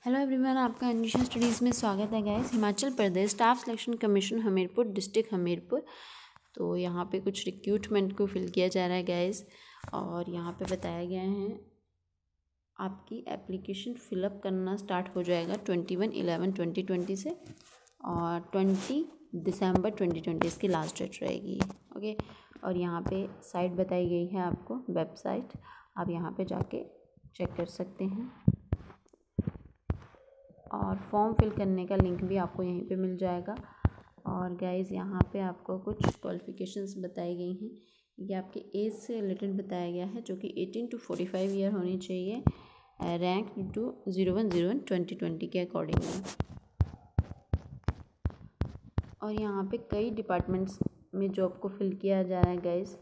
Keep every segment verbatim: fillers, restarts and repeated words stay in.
Hello everyone, आपका Anjusha studies में स्वागत है guys. Himachal Pradesh staff selection commission Hamirpur district Hamirpur. तो यहाँ पे कुछ रिक्रूटमेंट को फिल किया जा रहा है गाइस, और यहाँ पे बताया गया है आपकी एप्लीकेशन फिलअप करना स्टार्ट हो जाएगा twenty one eleven twenty twenty से, और ट्वेंटी दिसंबर ट्वेंटी ट्वेंटी इसकी लास्ट डेट रहेगी। ओके, और यहाँ पे साइट बताई गई है आपको, वेबसाइट, आप यहाँ पे जाके चेक कर सकते हैं। और फॉर्म फिल करने का लिंक भी आपको यहीं पे मिल जाएगा। और गाइज़ यहाँ पे आपको कुछ क्वालिफ़िकेशंस बताई गई हैं। ये आपके एज से रिलेटेड बताया गया है, जो कि eighteen to forty five year होनी चाहिए, rank two zero one zero one twenty twenty के अकॉर्डिंगली। और यहाँ पे कई डिपार्टमेंट्स में जॉब को फिल किया जा रहा है गाइज़।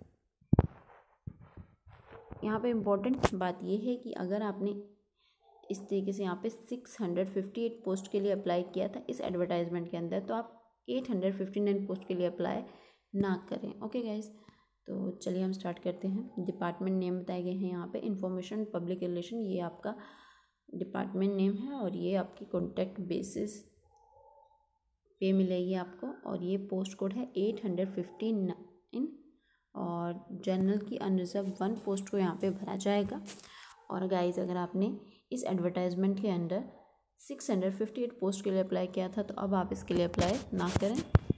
यहाँ पे इम्पोर्टेंट बात ये है कि अगर आपने इस तरीके से यहाँ पे six hundred fifty eight post के लिए अप्लाई किया था इस एडवर्टाइजमेंट के अंदर, तो आप eight hundred fifty nine post के लिए अप्लाई ना करें। ओके गाइस, तो चलिए हम स्टार्ट करते हैं। डिपार्टमेंट नेम बताए गए हैं यहाँ पे, इंफॉर्मेशन पब्लिक रिलेशन, ये आपका डिपार्टमेंट नेम है, और ये आपकी कॉन्टैक्ट बेसिस पे मिलेगी आपको। और ये पोस्ट कोड है एट हंड्रेड फिफ्टी नाइन, और जनरल की अनरिजर्व वन पोस्ट को यहाँ पे भरा जाएगा। और गाइज अगर आपने इस एडवर्टाइजमेंट के under six hundred fifty eight post के लिए अप्लाई किया था, तो अब आप इसके लिए अप्लाई ना करें।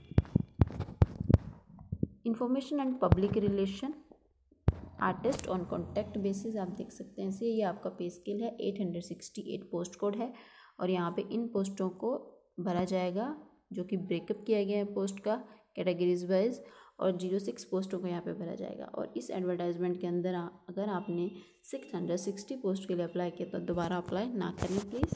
Information and public relation artist on contact basis, आप देख सकते हैं इसे, ये आपका पे स्केल है, eight hundred sixty eight post code है। और यहाँ पे इन पोस्टों को भरा जाएगा, जो कि ब्रेकअप किया गया है पोस्ट का कैटेगरीज वाइज, और जीरो सिक्स पोस्टों को यहाँ पे भरा जाएगा। और इस एडवर्टाइजमेंट के अंदर आ, अगर आपने सिक्स हंड्रेड सिक्सटी पोस्ट के लिए अप्लाई किया तो दोबारा अप्लाई ना करें please.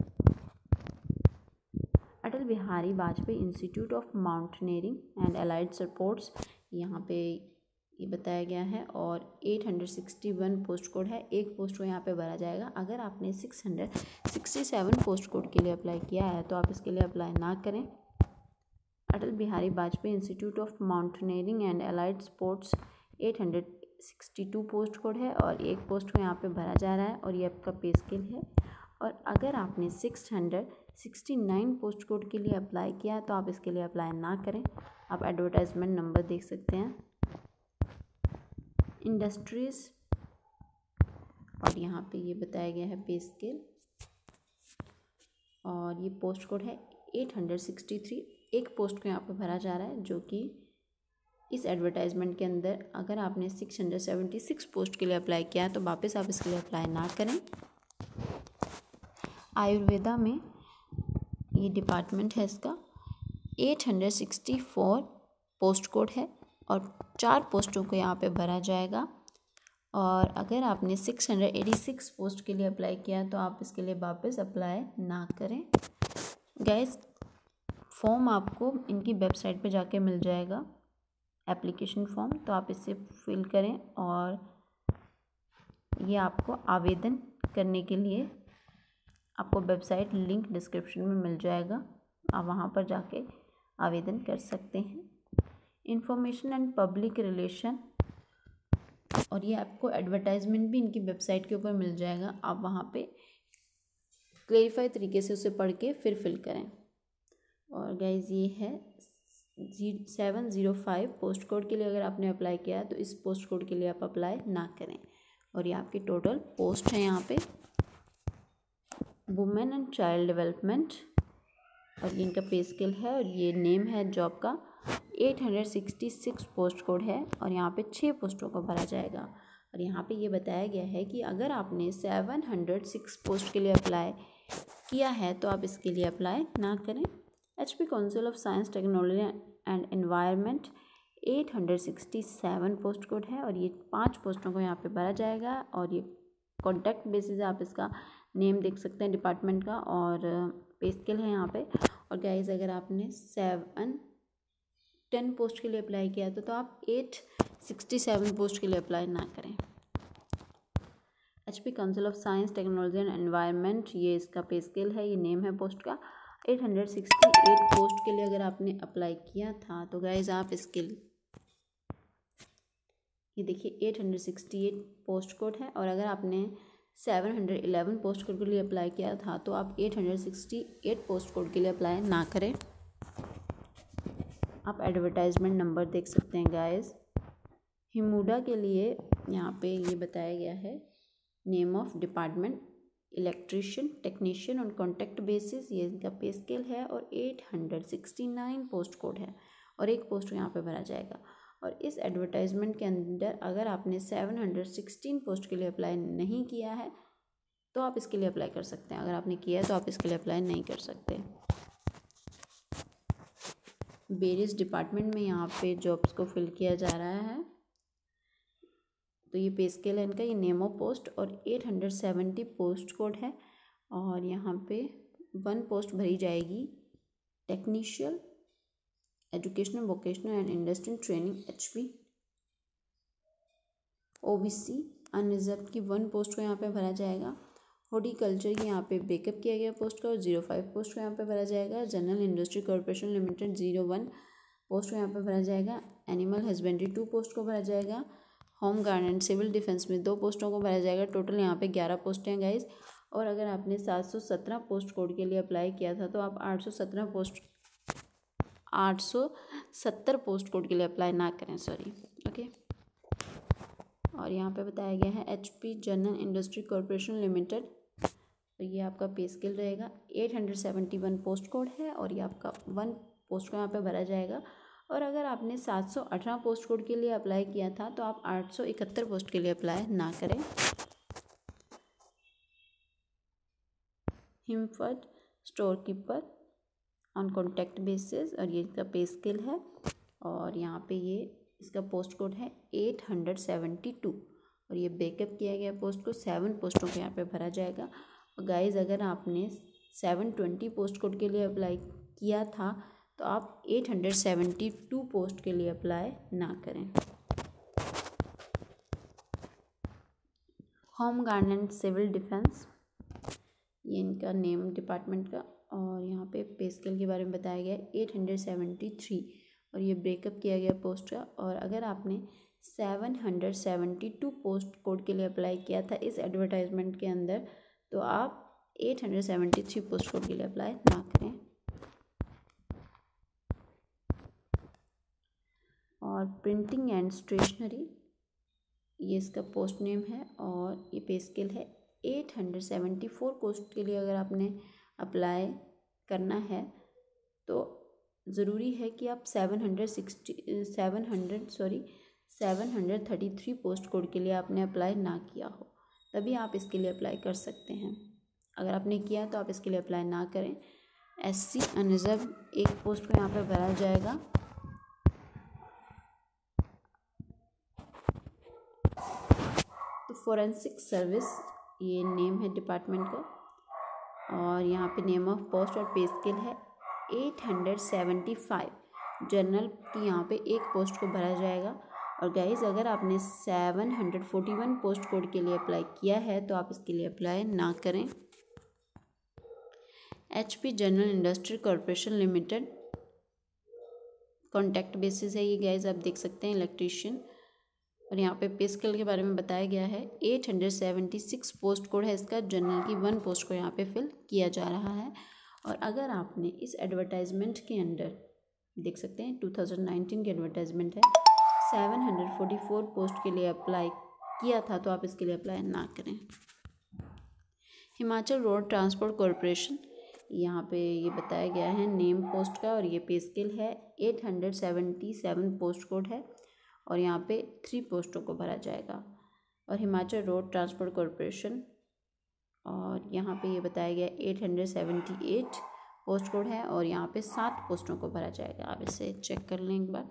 Atal Bihari Vajpayee institute of mountaineering and allied sports, यहाँ पे ये बताया गया है, और eight hundred sixty one post code है, एक पोस्ट को यहाँ पे भरा जाएगा। अगर आपने six hundred sixty seven post code के लिए अप्लाई किया है तो आप इसके लिए अप्लाई ना करें। Atal Bihari Vajpayee institute of mountaineering and allied sports eight hundred sixty two post code है, और एक पोस्ट को यहाँ पे भरा जा रहा है, और ये आपका पे स्केल है। और अगर आपने six hundred sixty nine post code के लिए अप्लाई किया तो आप इसके लिए अप्लाई ना करें। आप एडवर्टाइजमेंट नंबर देख सकते हैं, इंडस्ट्रीज, और यहाँ पे ये बताया गया है पे स्केल, और ये पोस्ट कोड है एट हंड्रेड सिक्सटी थ्री, एक पोस्ट को यहाँ पे भरा जा रहा है, जो कि इस एडवर्टाइजमेंट के अंदर अगर आपने six hundred seventy six post के लिए अप्लाई किया है तो वापस आप इसके लिए अप्लाई ना करें। आयुर्वेदा में ये डिपार्टमेंट है, इसका eight hundred sixty four post code है, और चार पोस्टों को यहाँ पे भरा जाएगा। और अगर आपने six hundred eighty six post के लिए अप्लाई किया तो आप इसके लिए वापस अप्लाई ना करें। गाइस, फॉर्म आपको इनकी वेबसाइट पे जाके मिल जाएगा, एप्लीकेशन फॉर्म, तो आप इसे फिल करें। और ये आपको आवेदन करने के लिए आपको वेबसाइट लिंक डिस्क्रिप्शन में मिल जाएगा, आप वहाँ पर जाके आवेदन कर सकते हैं। इंफॉर्मेशन एंड पब्लिक रिलेशन, और ये आपको एडवर्टाइजमेंट भी इनकी वेबसाइट के ऊपर मिल जाएगा, आप वहाँ पे क्लेरिफाई तरीके से उसे पढ़ के फिर फिल करें। और गाइज ये है G seven zero five post code के लिए अगर आपने अप्लाई किया है तो इस पोस्ट कोड के लिए आप अप्लाई ना करें। और ये आपकी टोटल पोस्ट है यहाँ पे, वुमेन एंड चाइल्ड डेवलपमेंट, और ये इनका पे स्केल है, और ये नेम है जॉब का, eight hundred sixty six post code है, और यहाँ पे छः पोस्टों को भरा जाएगा। और यहाँ पे ये बताया गया है कि अगर आपने सेवन हंड्रेड सिक्स पोस्ट के लिए अप्लाई किया है तो आप इसके लिए अप्लाई ना करें। H P council of science technology and environment eight hundred sixty seven post code है, और ये पांच पोस्टों को यहाँ पे भरा जाएगा। और ये कॉन्टैक्ट बेसिस, आप इसका नेम देख सकते हैं डिपार्टमेंट का, और पे स्केल है यहाँ पे। और गाइज अगर आपने सेवन टेन पोस्ट के लिए अप्लाई किया था तो आप एट सिक्सटी सेवन पोस्ट के लिए अप्लाई ना करें। H P council of science technology and environment, ये इसका पे स्केल है, ये नेम है पोस्ट का, eight hundred sixty eight post के लिए अगर आपने अप्लाई किया था तो गाइज आप इसके ये देखिए eight hundred sixty eight post code है। और अगर आपने seven hundred eleven post code के लिए अप्लाई किया था तो आप eight hundred sixty eight post code के लिए अप्लाई ना करें। आप एडवर्टाइजमेंट नंबर देख सकते हैं गाइस। हिमुडा के लिए यहाँ पे ये बताया गया है, name of department electrician technician on contract basis, ये इनका पे स्केल है और eight hundred sixty nine post code है और एक पोस्ट यहाँ पे भरा जाएगा। और इस एडवर्टाइजमेंट के अंदर अगर आपने सेवन हंड्रेड सिक्सटीन पोस्ट के लिए अप्लाई नहीं किया है तो आप इसके लिए अप्लाई कर सकते हैं, अगर आपने किया है तो आप इसके लिए अप्लाई नहीं कर सकते। वेरियस डिपार्टमेंट में यहाँ पे जॉब्स को फिल किया जा रहा है। तो ये पे स्केल है इनका, ये नेम ऑफ पोस्ट और eight hundred seventy post code है और यहाँ पे वन पोस्ट भरी जाएगी technical educational vocational and industrial training H P O B C unreserved की वन पोस्ट को यहाँ पे भरा जाएगा। हॉर्टिकल्चर की यहाँ पे ब्रेकअप किया गया पोस्ट का और जीरो फाइव पोस्ट को यहाँ पे भरा जाएगा। General industry corporation limited zero one post को यहाँ पे भरा जाएगा। एनिमल हस्बेंड्री टू पोस्ट को भरा जाएगा। Home guard and civil defence में दो पोस्टों को भरा जाएगा। टोटल यहाँ पे ग्यारह पोस्टें हैं गाइज। और अगर आपने सात सौ सत्रह पोस्ट कोड के लिए अप्लाई किया था तो आप आठ सौ सत्रह पोस्ट आठ सौ सत्तर पोस्ट कोड के लिए अप्लाई ना करें, सॉरी, ओके। और यहाँ पे बताया गया है H P general industry corporation limited, तो ये आपका पे स्केल रहेगा। Eight hundred seventy one post code है और ये आपका वन पोस्ट को यहाँ पे भरा जाएगा। और अगर आपने सात सौ अठारह पोस्ट कोड के लिए अप्लाई किया था तो आप आठ सौ इकहत्तर पोस्ट के लिए अप्लाई ना करें। हिमफर्ड store keeper on contract basis और ये इसका पे स्केल है और यहाँ पे ये इसका पोस्ट कोड है एट हंड्रेड सेवेंटी टू और ये बैकअप किया गया पोस्ट को सेवन पोस्टों को यहाँ पे भरा जाएगा। और गाइज अगर आपने सेवन ट्वेंटी पोस्ट कोड के लिए अप्लाई किया था तो आप eight hundred seventy two post के लिए अप्लाई ना करें। Home guard and civil defence, ये इनका नेम डिपार्टमेंट का और यहाँ पे पे स्केल के बारे में बताया गया है एट हंड्रेड सेवेंटी थ्री और ये ब्रेकअप किया गया पोस्ट का। और अगर आपने seven hundred seventy two post code के लिए अप्लाई किया था इस एडवर्टाइजमेंट के अंदर तो आप eight hundred seventy three post code के लिए अप्लाई ना करें। और प्रिंटिंग एंड स्टेशनरी, ये इसका पोस्ट नेम है और ये पे स्केल है eight hundred seventy four post के लिए अगर आपने अप्लाई करना है तो ज़रूरी है कि आप seven hundred sixty seven hundred sorry seven hundred thirty three post code के लिए आपने अप्लाई ना किया हो, तभी आप इसके लिए अप्लाई कर सकते हैं। अगर आपने किया तो आप इसके लिए अप्लाई ना करें। एस सी अनरिजर्व एक पोस्ट को यहाँ पर भरा जाएगा। तो फोरेंसिक सर्विस ये नेम है डिपार्टमेंट का और यहाँ पे नेम ऑफ पोस्ट और पे स्केल है eight hundred seventy five. General की यहाँ पे एक पोस्ट को भरा जाएगा। और गाइज अगर आपने seven hundred forty one post code के लिए अप्लाई किया है तो आप इसके लिए अप्लाई ना करें। H P general industry corporation limited contract basis है ये गाइज, आप देख सकते हैं इलेक्ट्रीशियन। और यहाँ पे पे स्केल के बारे में बताया गया है eight hundred seventy six post code है इसका। जनरल की वन पोस्ट को यहाँ पे फिल किया जा रहा है। और अगर आपने इस एडवर्टाइजमेंट के अंदर देख सकते हैं टू थाउजेंड नाइनटीन की एडवर्टाइजमेंट है, seven hundred forty four post के लिए अप्लाई किया था तो आप इसके लिए अप्लाई ना करें। हिमाचल रोड ट्रांसपोर्ट कॉरपोरेशन, यहाँ पे ये बताया गया है नेम पोस्ट का और ये पे स्केल है eight hundred seventy seven post code है और यहाँ पे थ्री पोस्टों को भरा जाएगा। और हिमाचल रोड ट्रांसपोर्ट कॉरपोरेशन और यहाँ पे ये बताया गया eight hundred seventy eight post code है और यहाँ पे सात पोस्टों को भरा जाएगा। आप इसे चेक कर लें एक बार।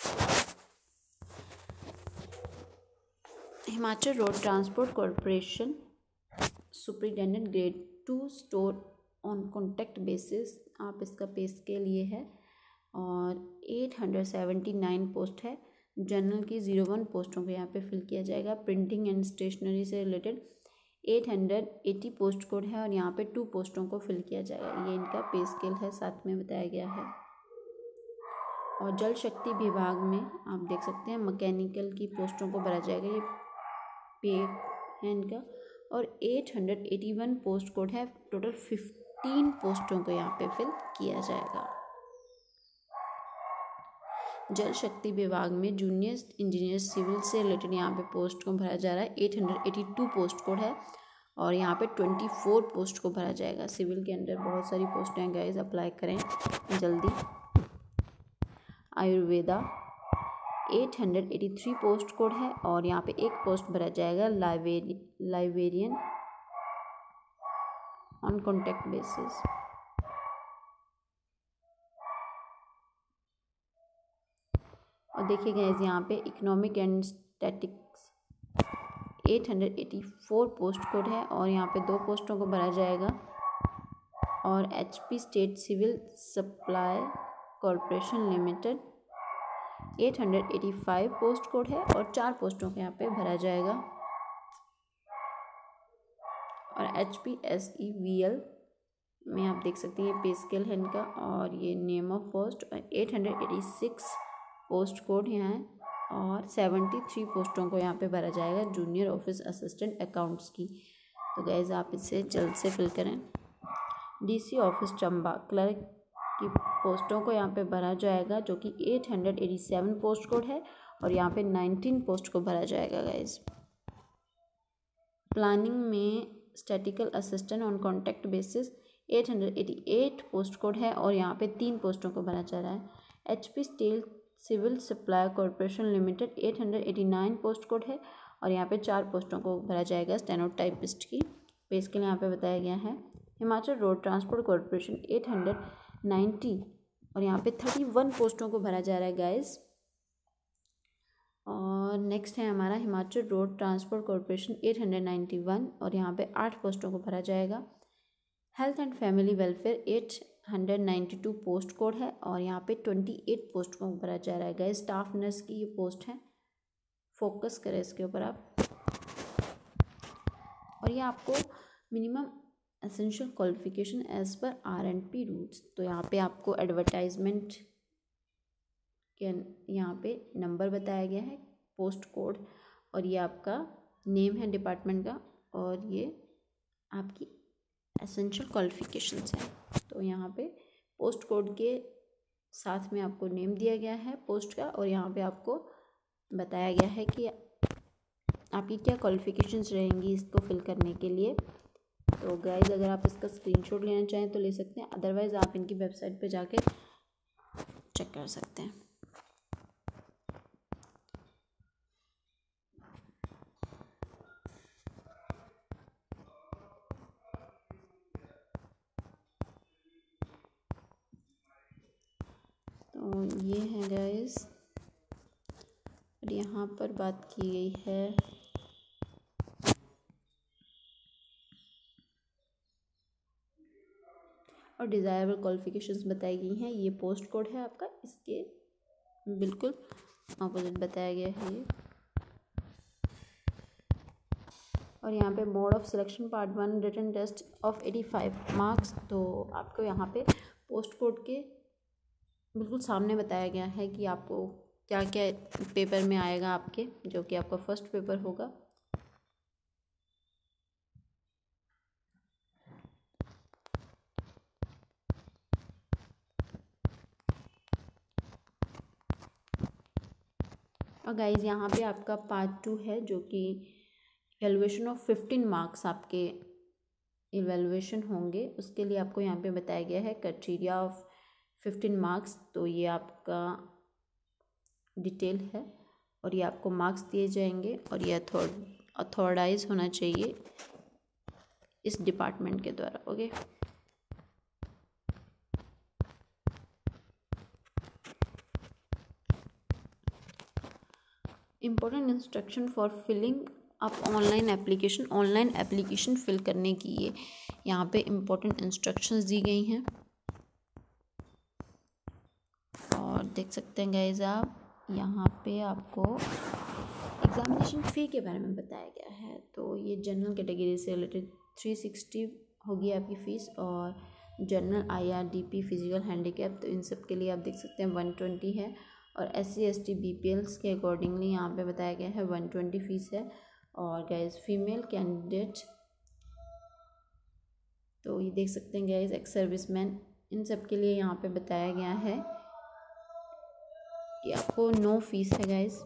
Himachal road transport corporation superintendent grade two store on contract basis, आप इसका पे स्केल ये है और eight hundred seventy nine post है। जनरल की ज़ीरो वन पोस्टों को यहाँ पे फिल किया जाएगा। प्रिंटिंग एंड स्टेशनरी से related eight hundred eighty post code है और यहाँ पे टू पोस्टों को फिल किया जाएगा। ये इनका पे स्केल है, साथ में बताया गया है। और जल शक्ति विभाग में आप देख सकते हैं मैकेनिकल की पोस्टों को भरा जाएगा, ये पे है इनका। और eight hundred eighty one post code है। टोटल फिफ्टीन पोस्टों को यहाँ पे फिल किया जाएगा। जल शक्ति विभाग में जूनियर इंजीनियर सिविल से रिलेटेड यहाँ पे पोस्ट को भरा जा रहा है। Eight hundred eighty two post code है और यहाँ पे ट्वेंटी फोर पोस्ट को भरा जाएगा। सिविल के अंदर बहुत सारी पोस्टें हैं गाइस, अप्लाई करें जल्दी। Ayurveda eight hundred eighty three post code है और यहाँ पे एक पोस्ट भरा जाएगा library librarian on contract basis. और देखिए गाइस यहाँ पे economic and statics eight hundred eighty four post code है और यहाँ पे दो पोस्टों को भरा जाएगा। और HP state civil supply corporation limited eight hundred eighty five post code है और चार पोस्टों को यहाँ पे भरा जाएगा। और H P S E V L में आप देख सकते हैं पे स्केल है इनका और ये name of post eight hundred eighty six post code यहाँ है और सेवेंटी थ्री पोस्टों को यहाँ पे भरा जाएगा जूनियर ऑफिस असिस्टेंट अकाउंट्स की। तो गाइस आप इसे जल्द से फिल करें। डीसी ऑफिस चंबा क्लर्क की पोस्टों को यहाँ पे भरा जाएगा जो कि eight hundred eighty seven post code है और यहाँ पे नाइनटीन पोस्ट को भरा जाएगा गाइस। प्लानिंग में statical assistant on contract basis eight hundred eighty eight post code है और यहाँ पे तीन पोस्टों को भरा जा रहा है। HP steel civil supply corporation limited eight hundred eighty nine post code है और यहाँ पे चार पोस्टों को भरा जाएगा स्टेनोटाइपिस्ट की। पे स्केल यहाँ पे बताया गया है। Himachal road transport corporation eight hundred ninety और यहाँ पे थर्टी वन पोस्टों को भरा जा रहा है गाइस। और नेक्स्ट है हमारा Himachal road transport corporation eight hundred ninety one और यहाँ पे आठ पोस्टों को भरा जाएगा। Health and family welfare eight hundred ninety two post code है और यहाँ पे ट्वेंटी एट पोस्ट को भरा जा रहा है गाइस। स्टाफ नर्स की ये पोस्ट है, फोकस करें इसके ऊपर आप। और ये आपको minimum essential qualification as per R and P rules. तो यहाँ पे आपको एडवर्टाइजमेंट के यहाँ पे नंबर बताया गया है, पोस्ट कोड और ये आपका नेम है डिपार्टमेंट का और ये आपकी एसेंशियल क्वालिफिकेशंस है। तो यहाँ पे पोस्ट कोड के साथ में आपको नेम दिया गया है पोस्ट का और यहाँ पे आपको बताया गया है कि आपकी क्या क्वालिफिकेशंस रहेंगी इसको फिल करने के लिए। तो गाइस अगर आप इसका स्क्रीनशॉट लेना चाहें तो ले सकते हैं, अदरवाइज़ आप इनकी वेबसाइट पे जाके चेक कर सकते हैं। तो ये है गाइस और यहाँ पर बात की गई है और डिज़ायरेबल क्वालिफिकेशंस बताई गई हैं। ये पोस्ट कोड है आपका, इसके बिल्कुल अपोजिट बताया गया है ये। और यहाँ पे mode of selection part one written test of eighty five marks. तो आपको यहाँ पे पोस्ट कोड के बिल्कुल सामने बताया गया है कि आपको क्या क्या पेपर में आएगा आपके, जो कि आपका फर्स्ट पेपर होगा। और गाइज यहाँ पे आपका पार्ट टू है जो कि इवैल्यूएशन ऑफ फिफ्टीन मार्क्स आपके इवैल्यूएशन होंगे। उसके लिए आपको यहाँ पे बताया गया है क्राइटेरिया ऑफ फिफ्टीन मार्क्स। तो ये आपका डिटेल है और ये आपको मार्क्स दिए जाएंगे और ये अथॉराइज होना चाहिए इस डिपार्टमेंट के द्वारा। Okay, important instruction for filling up online application. Online application fill करने की ये यहाँ पे इम्पोर्टेंट इंस्ट्रक्शंस दी गई हैं और देख सकते हैं गाइज आप यहाँ पे आपको एग्जामिनेशन फ़ी के बारे में बताया गया है। तो ये जनरल कैटेगरी से रिलेटेड थ्री सिक्सटी होगी आपकी फ़ीस और general I R D P physical handicap तो इन सब के लिए आप देख सकते हैं वन ट्वेंटी है और S C S T B P L के अकॉर्डिंगली यहाँ पे बताया गया है वन ट्वेंटी फ़ीस है। और गाइज फीमेल कैंडिडेट तो ये देख सकते हैं गाइस, एक्स सर्विसमैन, इन सब के लिए यहाँ पे बताया गया है कि आपको नो फीस है गाइस।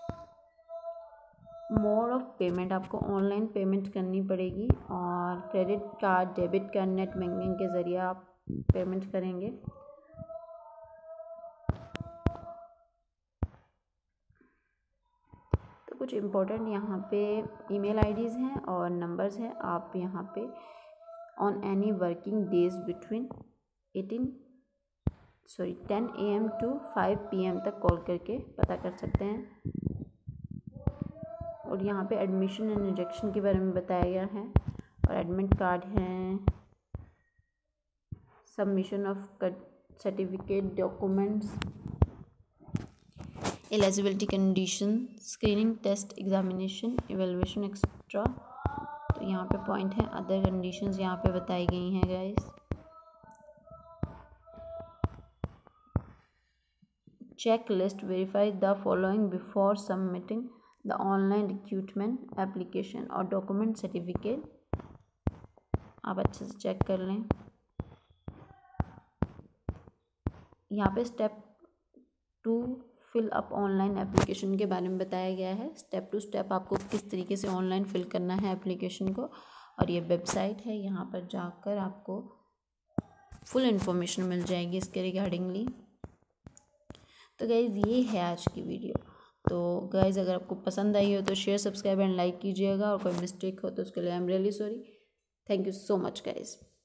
मोड ऑफ पेमेंट, आपको ऑनलाइन पेमेंट करनी पड़ेगी और credit card, debit card, net banking के ज़रिए आप पेमेंट करेंगे। तो कुछ इम्पोर्टेंट यहाँ पे ईमेल आईडीज़ हैं और नंबर्स हैं। आप यहाँ पे on any working days between eighteen sorry ten A M to five P M तक कॉल करके पता कर सकते हैं। और यहाँ पे एडमिशन एंड रिजेक्शन के बारे में बताया गया है और एडमिट कार्ड है, submission of certificate, documents, eligibility condition, screening test, examination, evaluation etcetera. तो यहाँ पे पॉइंट है, अदर कंडीशंस यहाँ पे बताई गई हैं guys. Checklist, verify the following before submitting the online recruitment application और डॉक्यूमेंट सर्टिफिकेट। आप अच्छे से चेक कर लें। यहाँ पे step to fill up online application के बारे में बताया गया है। स्टेप टू स्टेप आपको किस तरीके से ऑनलाइन फिल करना है एप्लीकेशन को, और ये वेबसाइट है, यहाँ पर जाकर आपको फुल इन्फॉर्मेशन मिल जाएगी इसके रिगार्डिंगली। तो गाइज़ ये है आज की वीडियो। तो गाइज़ अगर आपको पसंद आई हो तो शेयर, सब्सक्राइब एंड लाइक कीजिएगा, और कोई मिस्टेक हो तो उसके लिए I am really sorry. Thank you so much guys.